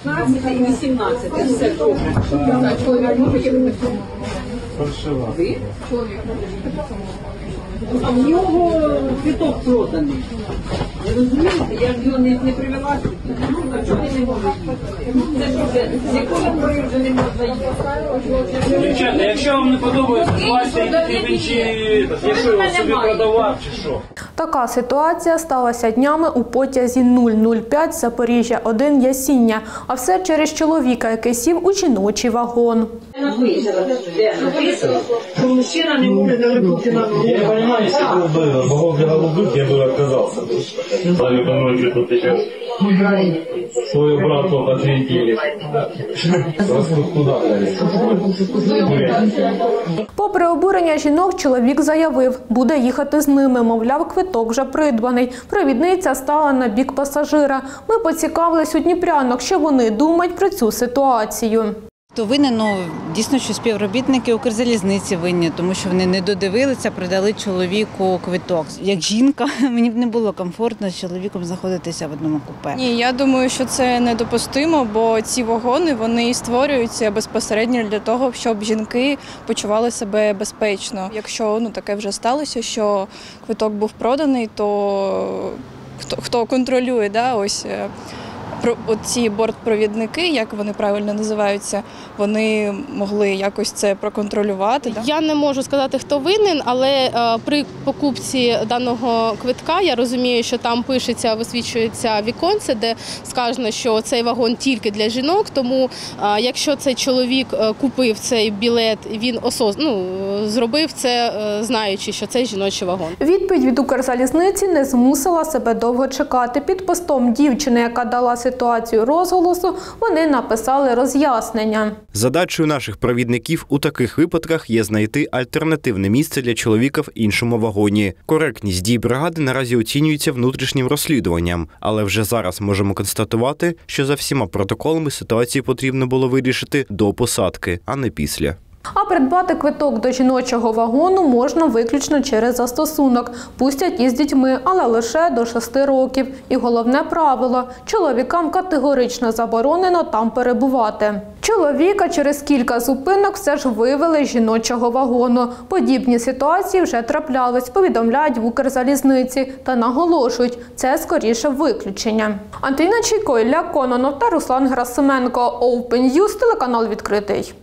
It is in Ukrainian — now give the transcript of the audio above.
16 і 18. Все добре. Чоловік може фальшива. Ви? Чоловік може. А в нього квиток проданий. Ви розумієте? Я ж його не привела. А чого не можу їхати? Це що вже? З якого пори вже не можна їхати? Дівчата, якщо вам не подобається, бачите, якщо я собі продавав чи що. Така ситуація сталася днями у потязі 005 Запоріжжя-1 Ясіння. А все через чоловіка, який сів у жіночий вагон. Написано, що мужчина не може налипнути на ногу. Я не розумію, якщо б був вагон для голубых, я б відказався. Сами по ночі тут сейчас свою брату ответили. Попри обурення жінок, чоловік заявив, буде їхати з ними, мовляв, квиток вже придбаний. Провідниця стала на бік пасажира. Ми поцікавились у дніпрянок, що вони думають про цю ситуацію. То винен, дійсно, що співробітники Укрзалізниці винні, тому що вони не додивилися, придали чоловіку квиток. Як жінка, мені б не було комфортно з чоловіком знаходитися в одному купе. Ні, я думаю, що це недопустимо, бо ці вагони, вони створюються безпосередньо для того, щоб жінки почували себе безпечно. Якщо таке вже сталося, що квиток був проданий, то хто контролює, ці бортпровідники, як вони правильно називаються, вони могли якось це проконтролювати. Я не можу сказати, хто винен, але при покупці даного квитка я розумію, що там висвічується віконце, де сказано, що цей вагон тільки для жінок, тому якщо цей чоловік купив цей білет, він зробив це, знаючи, що це жіночий вагон. Відповідь від Укрзалізниці не змусила себе довго чекати. Під постом дівчини, яка дала ситуацію розголосу, вони написали роз'яснення. Задачею наших провідників у таких випадках є знайти альтернативне місце для чоловіка в іншому вагоні. Коректність дій бригади наразі оцінюється внутрішнім розслідуванням, але вже зараз можемо констатувати, що за всіма протоколами ситуацію потрібно було вирішити до посадки, а не після. А придбати квиток до жіночого вагону можна виключно через застосунок. Пустять із дітьми, але лише до 6 років. І головне правило – чоловікам категорично заборонено там перебувати. Чоловіка через кілька зупинок все ж вивели з жіночого вагону. Подібні ситуації вже траплялись, повідомляють в Укрзалізниці та наголошують – це скоріше виключення. Антоніна Чайко, Ілля Кононов та Руслан Герасименко. Open News, телеканал «Відкритий».